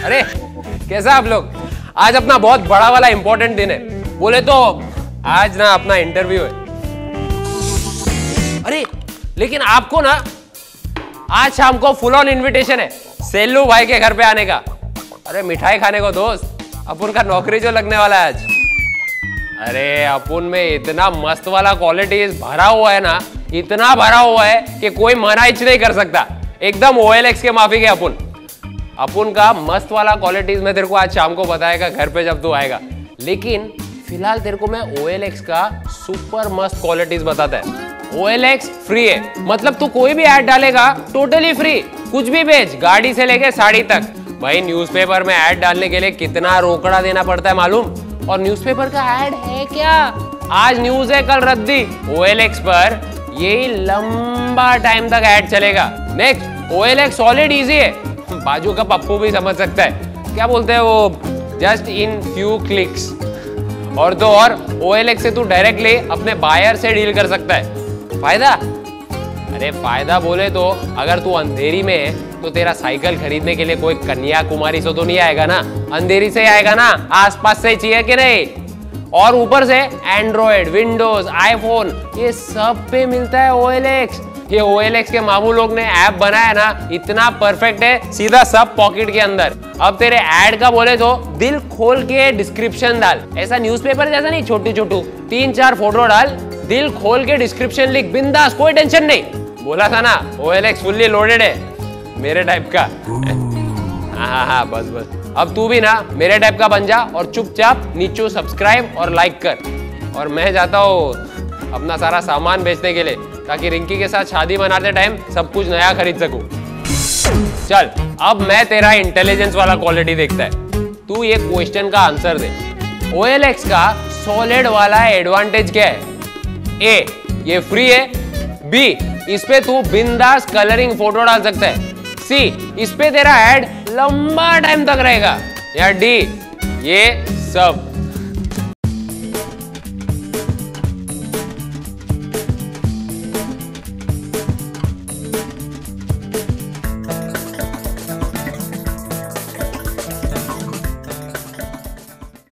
अरे कैसा आप लोग? आज अपना बहुत बड़ा वाला इंपॉर्टेंट दिन है। बोले तो आज ना अपना इंटरव्यू है। अरे लेकिन आपको ना आज शाम को फुल ऑन इनविटेशन है सेल्लू भाई के घर पे आने का। अरे मिठाई खाने को दोस्त, अपन का नौकरी जो लगने वाला है आज। अरे अपन में इतना मस्त वाला क्वालिटीज भरा हुआ है ना, इतना भरा हुआ है कि कोई मना ही नहीं कर सकता। एकदम OLX के माफी के अपन का मस्त वाला क्वालिटीज में तेरे को आज शाम को बताएगा घर पे जब तू आएगा। लेकिन फिलहाल तेरे को मैं OLX का सुपर मस्त क्वालिटीज बताता है। OLX फ्री है, मतलब तू कोई भी ऐड डालेगा टोटली फ्री। कुछ भी बेच, गाड़ी से लेके साड़ी तक। भाई न्यूज़पेपर में ऐड डालने के लिए कितना रोकड़ा देना पड़ता है मालूम? और न्यूज़पेपर का ऐड है क्या? आज न्यूज है कल रद्दी। OLX पर यही लंबा टाइम तक ऐड चलेगा। नेक्स्ट, OLX सॉलिड इजी है, बाजू का पप्पू भी समझ सकता है। क्या बोलते हैं वो, जस्ट इन फ्यू क्लिक्स। और तो और OLX से तू डायरेक्टली अपने बायर से डील कर सकता है। फायदा? अरे फायदा बोले तो अगर तू अंधेरी में है तो तेरा साइकिल खरीदने के लिए कोई कन्याकुमारी से तो नहीं आएगा ना, अंधेरी से आएगा ना, आसपास से चाहिए कि नहीं। और ऊपर से एंड्रॉयड, विंडोज, आईफोन ये सब पे मिलता है OLX। ये OLX के मामू लोग ने ऐप बनाया ना, इतना परफेक्ट है, सीधा सब पॉकेट के अंदर। अब तेरे ऐड का बोले तो दिल खोल के डिस्क्रिप्शन डाल। ऐसा न्यूज़पेपर जैसा नहीं, छोटी छोटू 3-4 फोटो डाल, दिल खोल के डिस्क्रिप्शन लिख, बिंदास, कोई टेंशन नहीं। बोला था ना OLX फुल्ली लोडेड है, मेरे टाइप का। हाँ बस बस। अब तू भी ना मेरे टाइप का बन जा और चुपचाप नीचे सब्सक्राइब और लाइक कर। और मैं जाता हूँ अपना सारा सामान बेचने के लिए, ताकि रिंकी के साथ शादी मनाते टाइम सब कुछ नया खरीद सकूं। चल अब मैं तेरा इंटेलिजेंस वाला क्वालिटी देखता है। तू ये क्वेश्चन का आंसर दे। OLX का सॉलिड वाला एडवांटेज क्या है? A, ये फ्री है। B, इस पे तू बिंदास कलरिंग फोटो डाल सकता है। C, इस पे तेरा ऐड लंबा टाइम तक रहेगा। या D, ये सब।